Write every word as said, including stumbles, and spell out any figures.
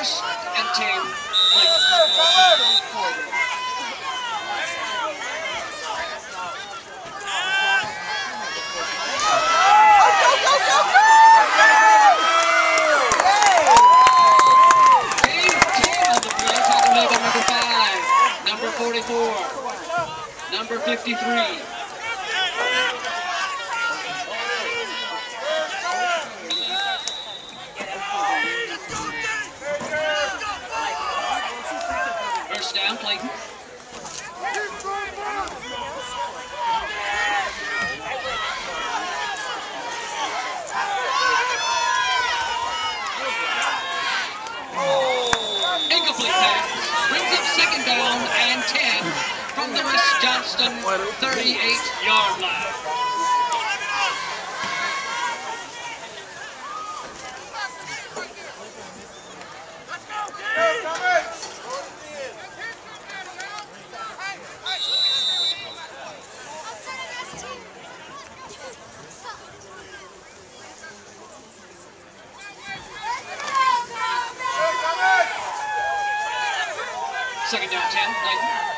First and ten. Number forty-four, number fifty-three. First down, Clayton. Incomplete pass. Brings up second down and ten from the West Johnston thirty-eight yard line. Second down, ten, Clayton.